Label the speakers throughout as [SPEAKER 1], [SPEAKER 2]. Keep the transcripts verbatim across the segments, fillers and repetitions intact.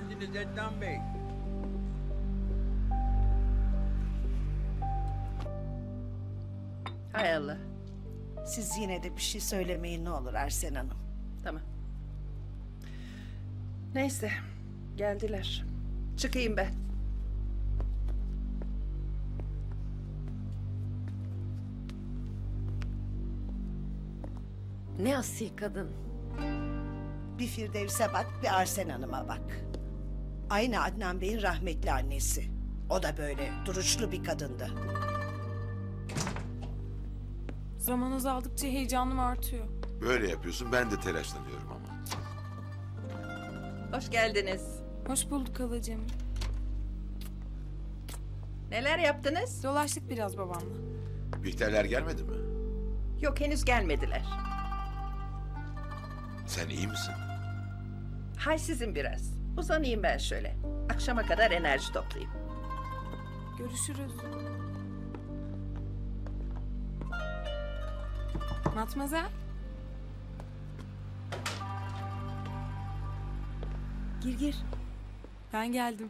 [SPEAKER 1] geldiniz Ednan Bey.
[SPEAKER 2] Hay Allah.
[SPEAKER 3] Siz yine de bir şey söylemeyin ne olur Arsen Hanım.
[SPEAKER 2] Tamam. Neyse. Geldiler. Çıkayım ben.
[SPEAKER 4] Ne asil kadın.
[SPEAKER 3] Bir Firdevs'e bak, bir Arsen Hanım'a bak. Aynı Adnan Bey'in rahmetli annesi. O da böyle duruşlu bir kadındı.
[SPEAKER 5] Zaman azaldıkça heyecanım artıyor.
[SPEAKER 6] Böyle yapıyorsun, ben de telaşlanıyorum ama.
[SPEAKER 2] Hoş geldiniz.
[SPEAKER 5] Hoş bulduk halacığım.
[SPEAKER 2] Neler yaptınız?
[SPEAKER 5] Dolaştık biraz babamla.
[SPEAKER 6] Bihterler gelmedi mi?
[SPEAKER 2] Yok, henüz gelmediler.
[SPEAKER 6] Sen iyi misin?
[SPEAKER 2] Halsizim biraz. Uzanayım ben şöyle. Akşama kadar enerji toplayayım.
[SPEAKER 5] Görüşürüz. Matmazel. Gir gir. Ben geldim.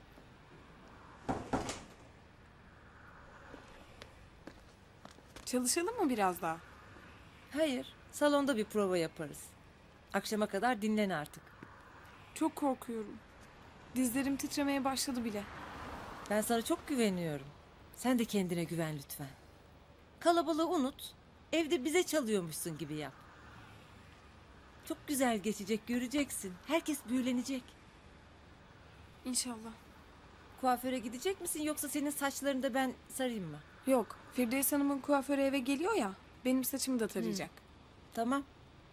[SPEAKER 5] Çalışalım mı biraz daha?
[SPEAKER 4] Hayır, salonda bir prova yaparız. Akşama kadar dinlen artık.
[SPEAKER 5] Çok korkuyorum. Dizlerim titremeye başladı bile.
[SPEAKER 4] Ben sana çok güveniyorum. Sen de kendine güven lütfen. Kalabalığı unut. Evde bize çalıyormuşsun gibi yap. Çok güzel geçecek, göreceksin. Herkes büyülenecek.
[SPEAKER 5] İnşallah.
[SPEAKER 4] Kuaföre gidecek misin yoksa senin saçlarını da ben sarayım mı?
[SPEAKER 5] Yok, Firdevs Hanım'ın kuaförü eve geliyor ya. Benim saçımı da tarayacak.
[SPEAKER 4] Tamam.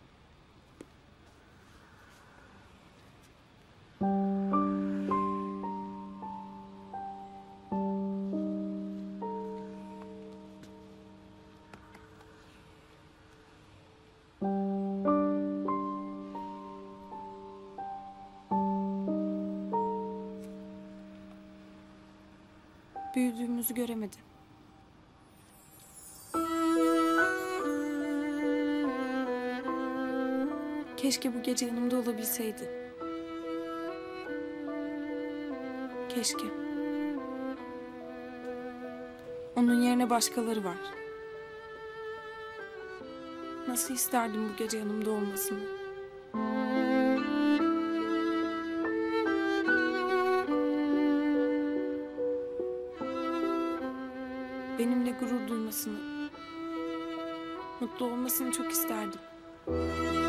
[SPEAKER 5] Büyüdüğümüzü göremedi. Keşke bu gece yanımda olabilseydi. Keşke. Onun yerine başkaları var. Nasıl isterdim bu gece yanımda olmasını. Benimle gurur duymasını, mutlu olmasını çok isterdim.